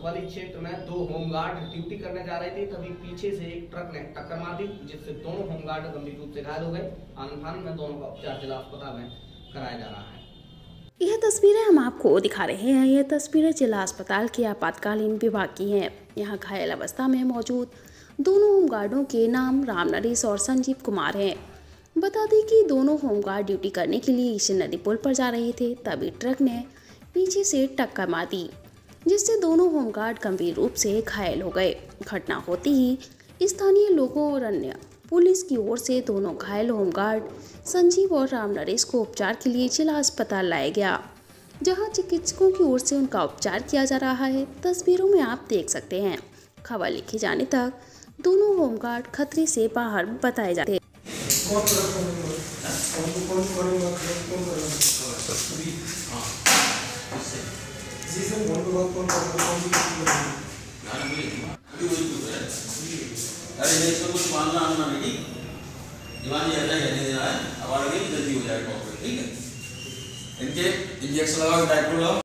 कोतवाली क्षेत्र में दो होमगार्ड ड्यूटी करने जा रहे थे, तभी पीछे से एक ट्रक ने टक्कर मार दी, जिससे दोनों होमगार्ड गंभीर रूप से घायल हो गए। आनंद में दोनों का उपचार जिला अस्पताल में कराया जा रहा है। यह तस्वीरें हम आपको दिखा रहे हैं। यह तस्वीरें जिला अस्पताल के आपातकालीन विभाग की हैं। यहाँ घायल अवस्था में मौजूद दोनों होमगार्डों के नाम राम नरेश और संजीव कुमार हैं। बता दें कि दोनों होमगार्ड ड्यूटी करने के लिए ईशन नदी पुल पर जा रहे थे, तभी ट्रक ने पीछे से टक्कर मार दी, जिससे दोनों होमगार्ड गंभीर रूप से घायल हो गए। घटना होती ही स्थानीय लोगों और अन्य पुलिस की ओर से दोनों घायल होमगार्ड संजीव और राम नरेश को उपचार के लिए जिला अस्पताल लाया गया, जहां चिकित्सकों की ओर से उनका उपचार किया जा रहा है। तस्वीरों में आप देख सकते हैं, खबर लिखे जाने तक दोनों होमगार्ड खतरे से बाहर बताए जाते हैं। अरे ये इसको कुछ मानना आना नहीं, दीवानी ऐसा ही रहने देना है, अब आगे जल्दी हो जाएगा, ठीक है। इनके इंजेक्शन लगाओ, डाइक्लोल लगाओ।